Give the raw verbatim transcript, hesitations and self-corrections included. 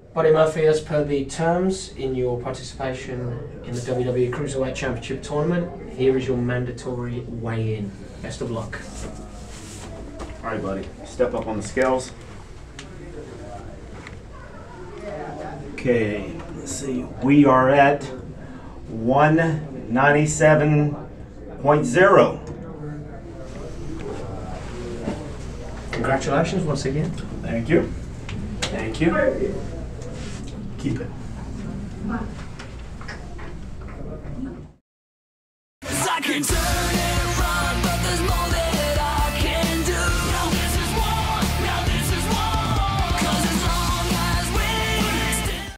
Buddy Murphy, as per the terms in your participation in the W W E Cruiserweight Championship Tournament, here is your mandatory weigh-in. Best of luck. All right, buddy. Step up on the scales. Okay, let's see. We are at one ninety-seven point zero. Congratulations once again. Thank you. Thank you. Keep it. I can turn